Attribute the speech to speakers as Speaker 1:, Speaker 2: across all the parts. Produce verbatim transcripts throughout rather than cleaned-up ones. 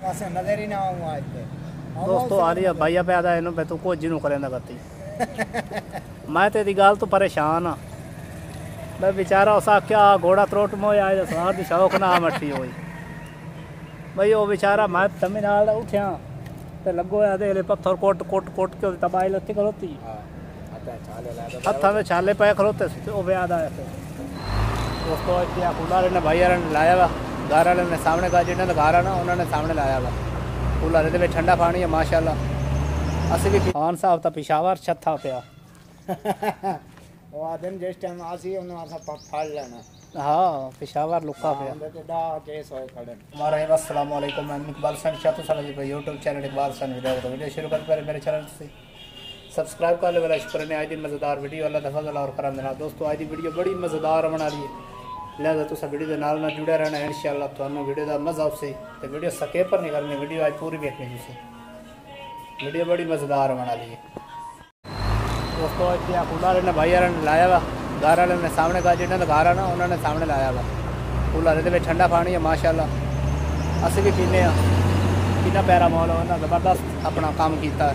Speaker 1: पासे नजर ही ना आऊँ आज पे
Speaker 2: दोस्तों आ रही है भाई पे आदा इन्हों पे तू कुछ नहीं करेंदा करती मैं तेरी गाल तो परेशान हाँ मैं बेचारा उसा क्या घोड़ा त्रोट मोए आए स्वाद दी शौक ना मट्टी हुई भाई वो बेचारा मैं तमी नाल उठिया ते लगो आदे ले पत्थर कोट कोट कोट के तबाही लत्ती खलोती हत्था में छाले पे खलोते वो भी याद आया दोस्तों क्या कूलर ने भाई ने लाया वा घर वाले ने सामने का जिन्होंने घर आना उन्होंने सामने लाया वा कूलर ये ठंडा पानी है माशाल्लाह असि भी खान साहब तो पिशावर छत्था पिया
Speaker 1: वो आदमी जिस टाइम आसी उन्हें आसा फाड़ लेना
Speaker 2: हाँ पिशावर लुका पे
Speaker 1: डा केस होए खड़े
Speaker 2: हमारा अस्सलाम वालेकुम मैं इकबाल सन शातु साला जी YouTube channel Iqbal son video तो वीडियो शुरू करने पहले मेरे चैनल से सब्सक्राइब कर ले वाला शुक्र ने आज दिन मज़ेदार वीडियो अल्लाह दा फजल और करम देना दोस्तों आज दी वीडियो बड़ी मज़ेदार बना रही है लिहाजा तुस वीडियो के नाल ना जुड़े रहना इंशाअल्लाह तुहानू वीडियो का मज़ा आसे तो वीडियो सके पर नहीं करनी वीडियो आज पूरी देखनी तुसी वीडियो बड़ी मज़ेदार बना ली है दोस्तों क्या कूलर ने भाई ने लाया वा घर वाले ने सामने का जिन्होंने घर आना उन्होंने सामने लाया वा कूलर ये ठंडा पानी है माशाल्लाह असी भी पीने कितना प्यारा माहौल है ज़बरदस्त अपना काम किया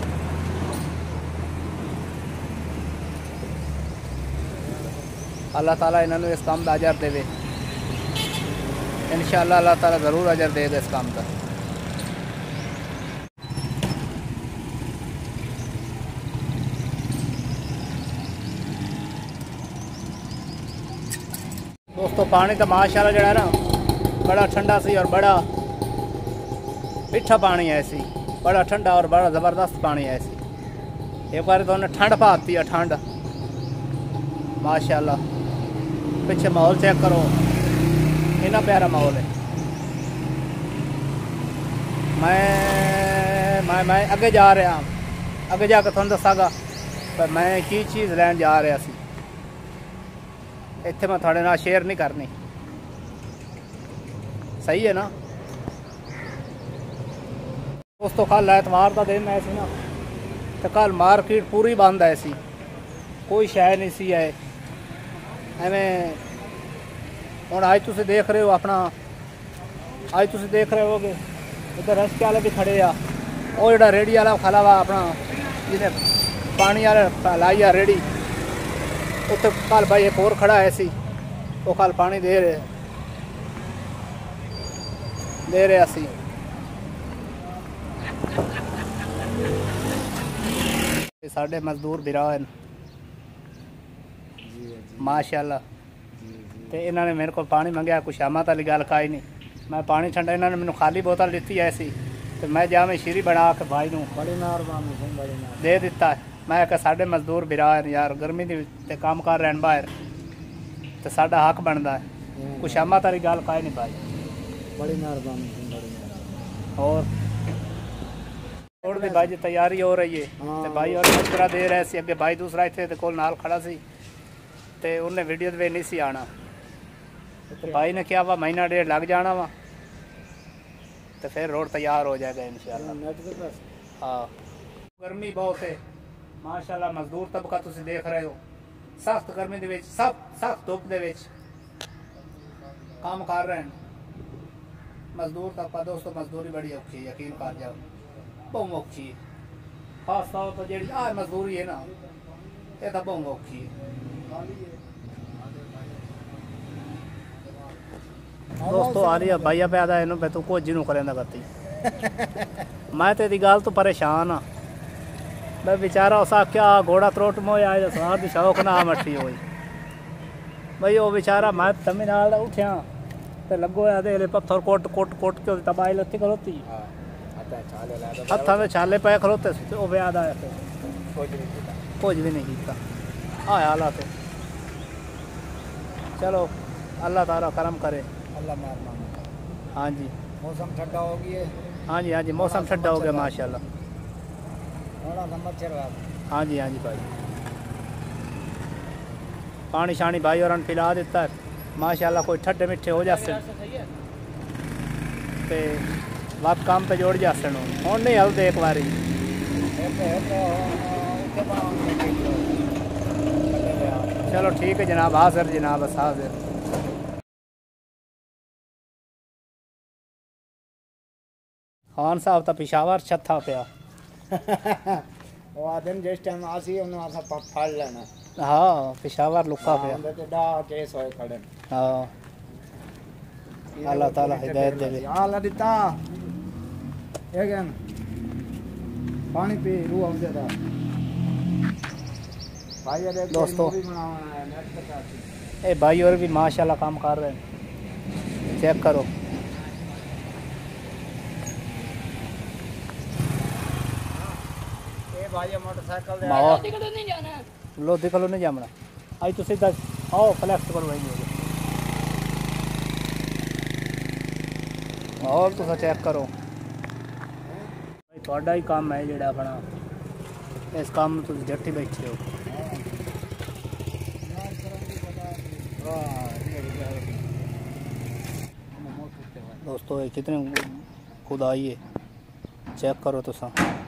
Speaker 2: अल्लाह ताला इन्होंने इस काम का अजर देवे इंशाअल्लाह अल्लाह ताला ज़रूर अजर देगा इस काम का दोस्तों पानी तो माशाल्लाह जड़ा ना बड़ा ठंडा सी और बड़ा मिठा पानी है ऐसी बड़ा ठंडा और बड़ा ज़बरदस्त पानी है ऐसी एक बार तो उन्हें ठंड पाती है ठंड माशाल्लाह पीछे माहौल चेक करो इतना प्यारा माहौल है मैं मैं मैं अगे जा रहा अगे जाकर तुम दसागा पर मैं की चीज़ लैन जा रहा सी इत्थे मैं थोड़े नाल शेयर नहीं करनी सही है ना दोस्तों कल एतवार का दिन ऐसी ना तो कल मार्केट पूरी बंद है सी कोई शय नहीं सी है एवें हुण अज तुम देख रहे हो अपना अज तुम देख रहे हो इधर रस्ते वाले भी खड़े आ वो जो रेहड़ी वाला खड़ा वा अपना जिन्हें पानी वाले लाई आ रेहड़ी उत्थे कल भाई एक और खड़ा है सी वो कल पानी दे रहे दे रहे सी साढ़े मजदूर बिरा माशाल्लाह तो इन्होंने मेरे को पानी मंगया कुछ शामत वाली गल काई नहीं मैं पानी ठंडा इन्होंने मैंने खाली बोतल दी ऐसी तो मैं जा मैं शीरी बना के भाई नूं
Speaker 1: बड़ी मेहरबानी
Speaker 2: दे दिता है मैं क्या साढ़े मजदूर बिरा यार गर्मी के काम कर रहे बाहर तो साडा हक बनता है कुछ शामत वाली गल काई नहीं भाई
Speaker 1: बड़ी मेहरबानी
Speaker 2: और थोड़ी दी भाई तैयारी हो रही है तो भाई और मशवरा दे रहे थे अगे भाई दूसरा इतने तो कोल नाल खड़ा सी तो उन्हें वीडियो में नहीं सी आना तो भाई ने क्या वा महीना डेढ़ लग जाना वा तो फिर रोड तैयार हो जाएगा इंशाल्लाह हाँ गर्मी बहुत है माशाल्लाह मजदूर तबका तुम देख रहे हो सख्त गर्मी दे विच सब सख्त धुप दे विच काम कर रहे हैं मजदूर तबका दोस्तों मजदूरी बड़ी औखी है यकीन कर जाओ बहुत औखी है खास तौर पर जी आ मजदूरी है ना ये तो बहुत औखी है दोस्तों आ रही है भाई पे आदा इन्हों पे तू कुछ नहीं करेंदा करती मैं तेरी गाल तो परेशान हाँ मैं बेचारा उसा क्या घोड़ा त्रोट मोए आए स्वाद दी शौक ना मट्टी हुई भाई वो बेचारा मैं तमी नाल उठिया तो लगो आदे ले पत्थर कोट कोट कोट के तबाही लत्ती खलोती हत्था में छाले पे खलोते वो भी याद आया कुछ भी नहीं किया आया हालात चलो अल्लाह ताला करम करे
Speaker 1: अल्लाह मेहरबानी
Speaker 2: हाँ जी
Speaker 1: मौसम ठंडा हो गया
Speaker 2: हाँ जी हाँ जी मौसम ठंडा हो गया माशाल्लाह
Speaker 1: मच्छर
Speaker 2: हाँ जी हाँ जी भाई पानी शानी भाई और पिला दिता है माशाल्लाह कोई ठंडे मिठे हो जाते ते बात काम पे जोड़ जाते हूँ नहीं हलते एक बारी चलो ठीक है जनाब हाजिर जनाब बस हाजिर। खान साहब तो पिशावर छत्था पिया
Speaker 1: वो आदमी जिस टाइम आसी उन्होंने आसा फड़ लेना।
Speaker 2: हाँ पिशावर लुका पिया।
Speaker 1: उनदे ते डा केस होए खड़े।
Speaker 2: हाँ अल्लाह ताला हिदायत देवे।
Speaker 1: अल्लाह दिता एगन पानी पी रूह आउंदे दा भाई अरे
Speaker 2: दोस्तों
Speaker 1: मूवी बनाना है नेट पे काटी।
Speaker 2: ए भाई और भी माशाल्लाह काम कर रहे हैं, चेक करो।
Speaker 1: ए भाई मोटरसाइकिल दे
Speaker 2: माहौल लोधी कलो नहीं जामना आई तो सीधा आओ फ्लैक्स करो भाई माहौल तुस चेक करो। थोड़ा ही काम है जेड़ा अपना इस काम में तुम जट्टी बैठे हो। दोस्तों ये कितने खुदाई है, चेक करो तुसा।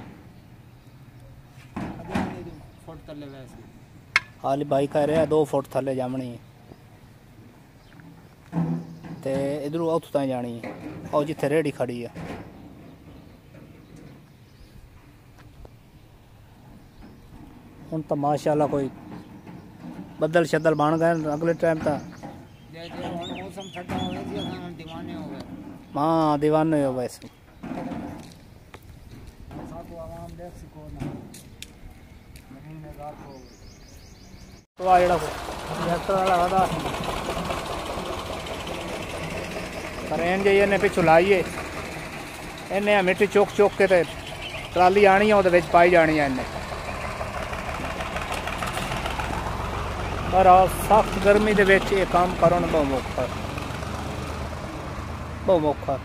Speaker 2: हाली भाई कह रहे दो फुट थले जामनी है ते इधरों उत ताई जानी है और जिथे रेहड़ी खड़ी है। हुण तो माशाल्लाह कोई बदल शदल बन गए अगले टाइम तक।
Speaker 1: मौसम ठंडा हो गया हम दीवाने हो गए।
Speaker 2: हाँ दीवाने हो गए। तो आ जेड़ा ट्रैक्टर वाला वादा करें जे इन्हें पिछू लाइए इन्हें मिट्टी चुक चुक के ते ट्राली आनी है वो पाई जानी है इन्हें। पर सख्त गर्मी दे विच ये काम करना बहुत औखा बहुत औखा।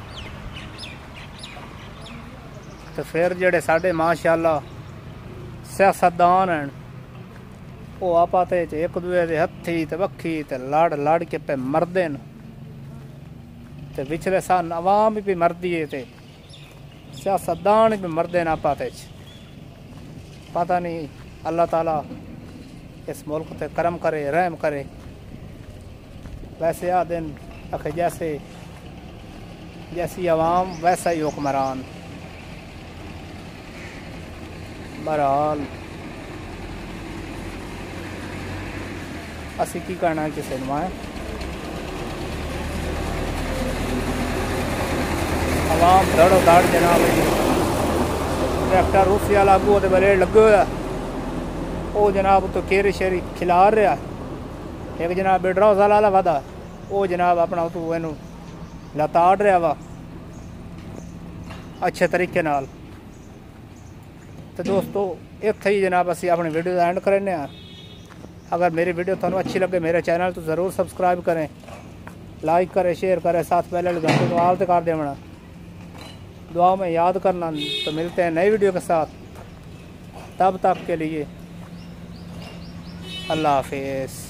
Speaker 2: तो फिर जेडे साडे माशाल्लाह सियासतदान हैं वो आपा ते एक दूए दे हथी ते वक्खी ते लड़ लड़ के पे मरदे न ते पिछले सन अवाम भी मरदी है ते सियासतदान भी मरदे न आपा ते। पता नहीं अल्लाह ताला इस मुल्क पे करम करे रहम करे। वैसे आ दिन आखे जैसे जैसी आवाम वैसा ही हुक्मरान। बहरहाल असी की कहना है किसी नुआ आवाम दड़ो दड़ जनाब ट्रैक्टर रूसिया लागू वो बलेड लगे हुआ वो जनाब तो केरी शेरी खिला रहा। एक जनाब बेडरा वाला वादा वो जनाब अपना तो इनू लताड़ रहा वा अच्छे तरीके नाल। तो दोस्तों इत्थे ही जनाब असी अपनी वीडियो का एंड करने। अगर मेरी वीडियो थानू अच्छी लगे मेरे चैनल तो ज़रूर सब्सक्राइब करें, लाइक करें, शेयर करें, साथ पहले घंटे को आल कर देना। दुआ में याद करना। तो मिलते हैं नई वीडियो के साथ, तब तक के लिए अल्लाह हाफिज़।